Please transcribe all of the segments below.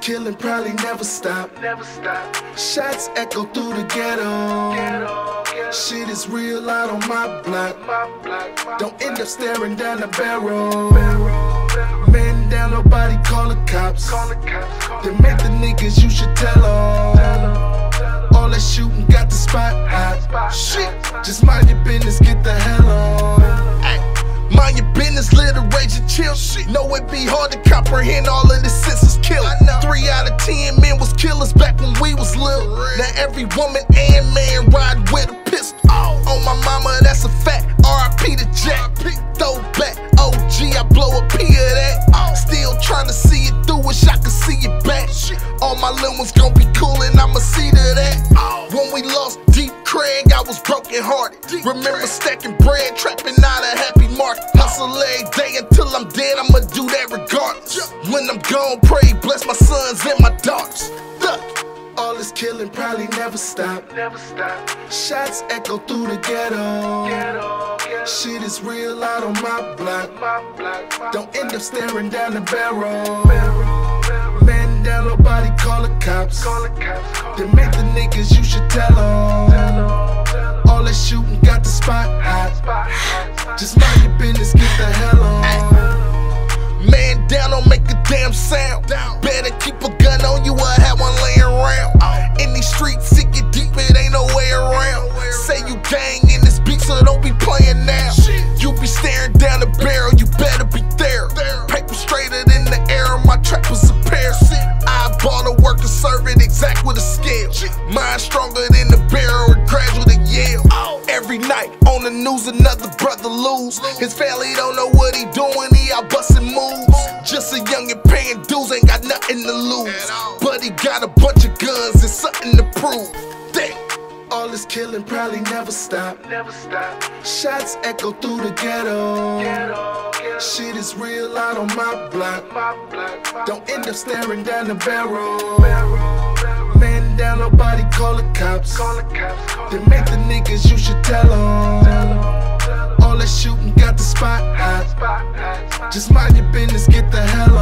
killing probably never stop. Shots echo through the ghetto. Shit is real out on my block. Don't end up staring down the barrel. Man down, nobody call the cops. They make the niggas, you should tell them. All that shooting got the spot hot. Shit, just mind your business, get the hell on. Mind your business, let it rage and chill. Know it be hard to comprehend all of this senseless killing. 3 out of 10 men was killers back when we was little. Now every woman and man riding with a pistol. On my mama, that's a fact. R.I.P. to Jack. Throwback, OG, I blow a P of that. Still trying to see it through, wish I could see it back. All my little ones gon' be cool and I'ma see to that. When we lost Deep Craig, I was broken hearted. Remember stacking bread, trapping out a happy market. Hustle every day until I'm dead, I'ma do that regardless. When I'm gone, pray, bless my sons and my daughters. All this killing probably never stop. Shots echo through the ghetto. Shit is real out on my block. Don't end up staring down the barrel. Man down, nobody call the cops. They make the niggas, you should tell them. All that shooting got the spot hot. Just mind your business, get the hell on. Man down, don't make a damn sound. Better keep a gun on you or have one laying around. In these streets, it get deep, it ain't no way around. Say you gang in this beat, so don't be playing now. You be staring down the barrel, you better be there. Paper straighter than the air, my trap was a pair. Eyeball the work and serve it exact with a scale. Mind stronger than the barrel, and gradual to Yale. Every night on the news, another brother lose. His family don't know what he doing, he out busting moves. Just a youngin' paying dues, ain't got nothing to lose. But he got a bunch of guns and something to prove. Damn. All this killing probably never stop. Shots echo through the ghetto. Shit is real out on my block. Don't end up staring down the barrel. Man down, nobody call the cops. They make the niggas, you should tell them. All that shooting got the spot hot. Just mind your business, get the hell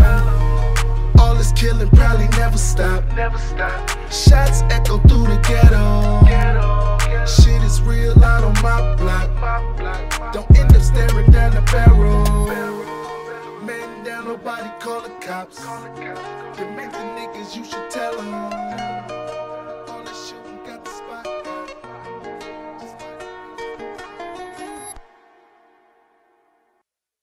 on. All this killing probably never stop. Shots echo through the ghetto. Shit is real out on my block. Don't end up staring down the barrel. Man down, nobody call the cops. They make the niggas, you should tell